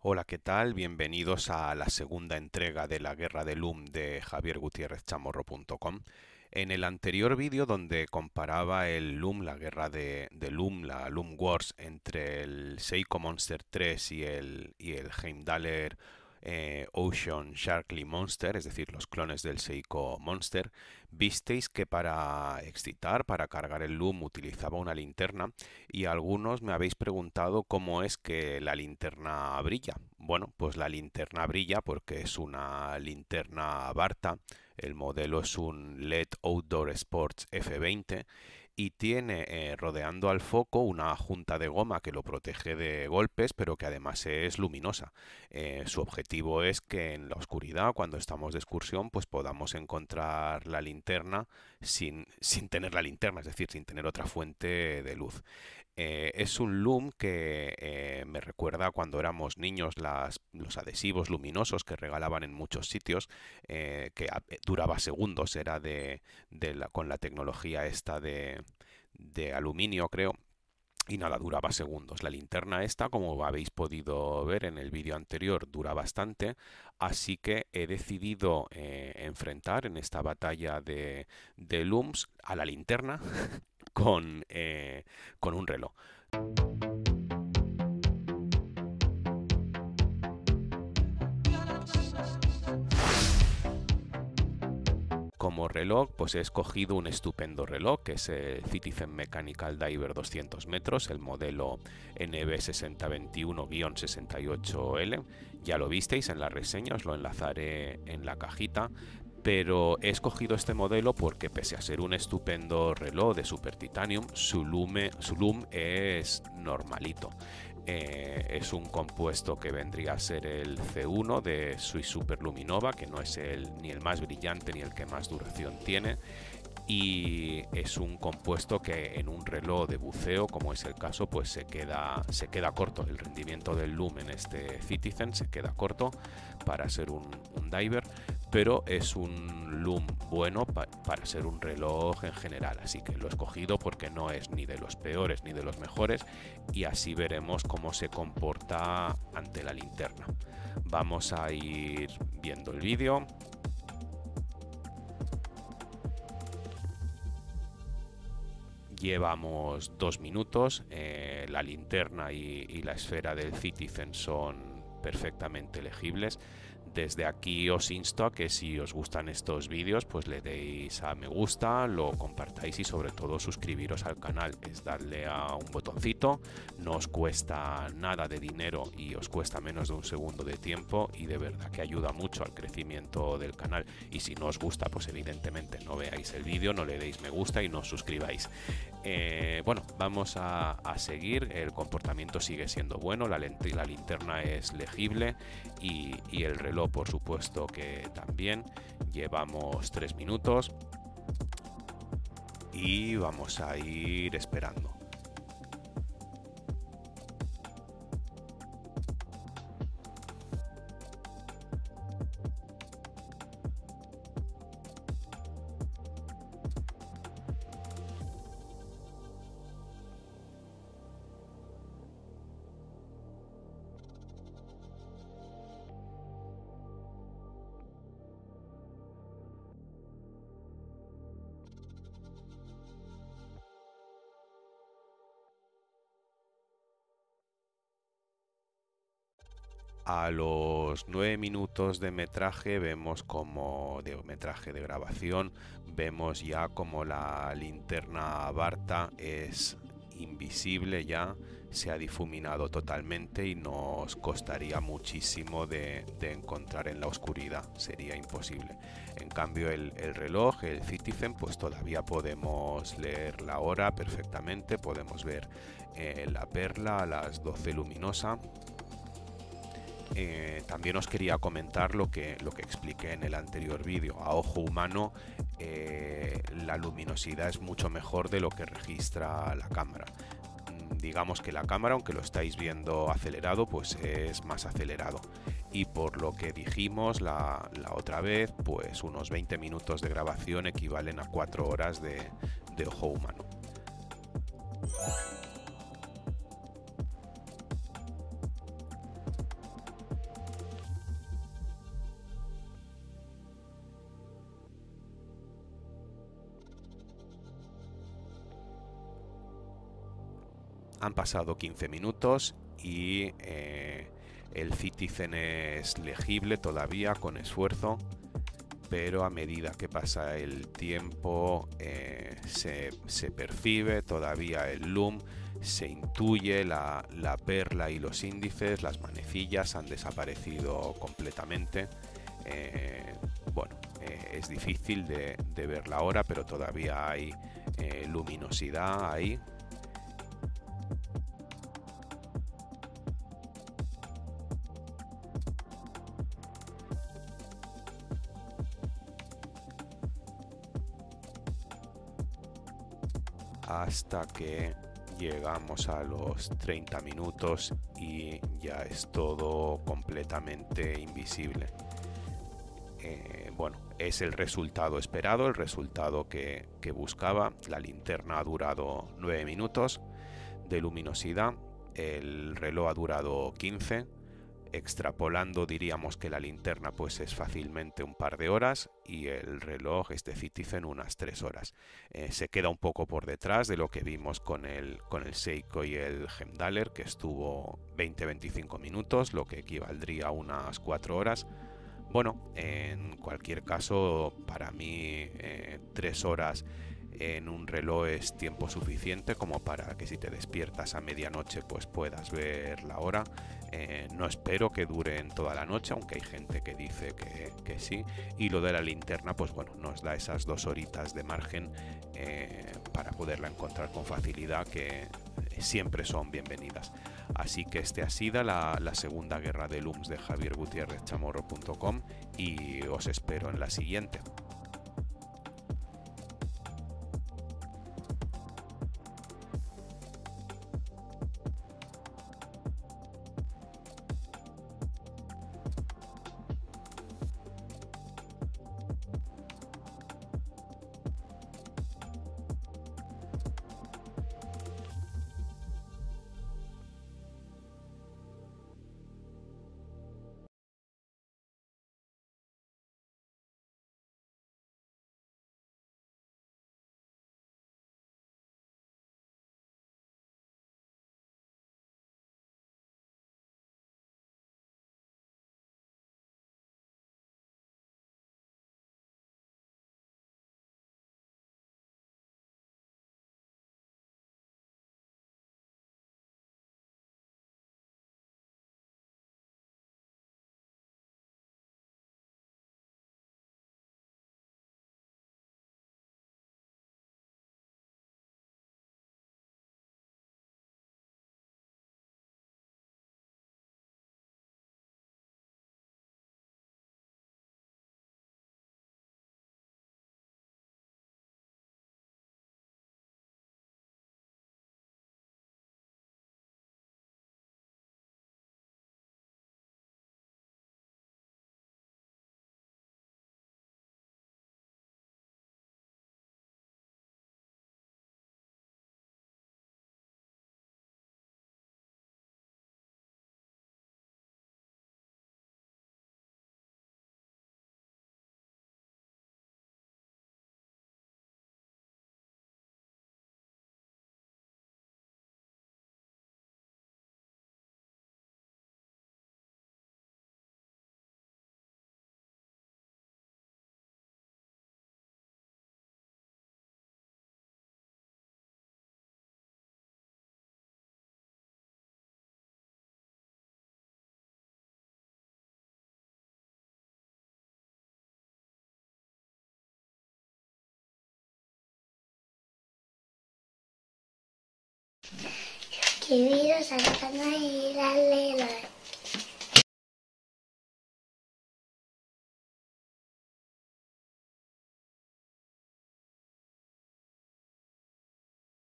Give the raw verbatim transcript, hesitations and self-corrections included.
Hola, ¿qué tal? Bienvenidos a la segunda entrega de la Guerra de Loom de javier gutiérrez chamorro punto com. En el anterior vídeo donde comparaba el Loom, la guerra de, de Loom, la Loom Wars entre el Seiko Monster tres y el, y el Heimdallr eh, Ocean Sharkly Monster, es decir, los clones del Seiko Monster, visteis que para excitar, para cargar el Loom utilizaba una linterna y algunos me habéis preguntado cómo es que la linterna brilla. Bueno, pues la linterna brilla porque es una linterna Barta. El modelo es un L E D Outdoor Sports F veinte y tiene eh, rodeando al foco una junta de goma que lo protege de golpes, pero que además es luminosa. Eh, su objetivo es que en la oscuridad, cuando estamos de excursión, pues podamos encontrar la linterna sin, sin tener la linterna, es decir, sin tener otra fuente de luz. Eh, es un loom que eh, me recuerda cuando éramos niños las, los adhesivos luminosos que regalaban en muchos sitios, eh, que a- duraba segundos, era de, de la- con la tecnología esta de, de aluminio, creo. Y nada, duraba segundos. La linterna esta, como habéis podido ver en el vídeo anterior, dura bastante, así que he decidido eh, enfrentar en esta batalla de, de looms a la linterna con, eh, con un reloj. Como reloj, pues he escogido un estupendo reloj que es el Citizen Mechanical Diver doscientos metros, el modelo N B sesenta veintiuno sesenta y ocho L. Ya lo visteis en la reseña, os lo enlazaré en la cajita. Pero he escogido este modelo porque pese a ser un estupendo reloj de Super Titanium, su, lume, su loom es normalito. Eh, es un compuesto que vendría a ser el C uno de Swiss Super Luminova, que no es el, ni el más brillante ni el que más duración tiene, y es un compuesto que en un reloj de buceo, como es el caso, pues se queda, se queda corto. El rendimiento del loom en este Citizen se queda corto para ser un, un diver, pero es un loom bueno pa para ser un reloj en general, así que lo he escogido porque no es ni de los peores ni de los mejores, y así veremos cómo se comporta ante la linterna. Vamos a ir viendo el vídeo. Llevamos dos minutos, eh, la linterna y, y la esfera del Citizen son perfectamente legibles. Desde aquí os insto a que si os gustan estos vídeos, pues le deis a me gusta, lo compartáis y sobre todo suscribiros al canal. Es darle a un botoncito, no os cuesta nada de dinero y os cuesta menos de un segundo de tiempo, y de verdad que ayuda mucho al crecimiento del canal. Y si no os gusta, pues evidentemente no veáis el vídeo, no le deis me gusta y no os suscribáis. Eh, bueno, vamos a, a seguir. El comportamiento sigue siendo bueno, la, la linterna es legible y, y el reloj por supuesto que también. Llevamos tres minutos y vamos a ir esperando. A los nueve minutos de metraje vemos como de metraje de grabación, vemos ya como la linterna Barta es invisible ya, se ha difuminado totalmente y nos costaría muchísimo de, de encontrar en la oscuridad, sería imposible. En cambio el, el reloj, el Citizen, pues todavía podemos leer la hora perfectamente, podemos ver eh, la perla a las doce luminosa. Eh, también os quería comentar lo que, lo que expliqué en el anterior vídeo. A ojo humano eh, la luminosidad es mucho mejor de lo que registra la cámara. Mm, digamos que la cámara, aunque lo estáis viendo acelerado, pues es más acelerado. Y por lo que dijimos la, la otra vez, pues unos veinte minutos de grabación equivalen a cuatro horas de, de ojo humano. Han pasado quince minutos y eh, el Citizen es legible todavía con esfuerzo, pero a medida que pasa el tiempo eh, se, se percibe todavía el loom, se intuye la, la perla y los índices, las manecillas han desaparecido completamente. Eh, bueno, eh, es difícil de, de verla ahora, pero todavía hay eh, luminosidad ahí. Hasta que llegamos a los treinta minutos y ya es todo completamente invisible. Eh, bueno, es el resultado esperado, el resultado que, que buscaba. La linterna ha durado nueve minutos de luminosidad, el reloj ha durado quince. Extrapolando diríamos que la linterna pues es fácilmente un par de horas y el reloj, este Citizen, unas tres horas. Eh, se queda un poco por detrás de lo que vimos con el, con el Seiko y el Hemdaller, que estuvo veinte a veinticinco minutos, lo que equivaldría a unas cuatro horas. Bueno, en cualquier caso, para mí eh, tres horas en un reloj es tiempo suficiente como para que si te despiertas a medianoche pues puedas ver la hora. Eh, no espero que duren toda la noche, aunque hay gente que dice que, que sí. Y lo de la linterna, pues bueno, nos da esas dos horitas de margen eh, para poderla encontrar con facilidad, que siempre son bienvenidas. Así que este ha sido la, la segunda guerra de looms de Javier Gutiérrez Chamorro punto com y os espero en la siguiente. Suscribiros al canal y darle like.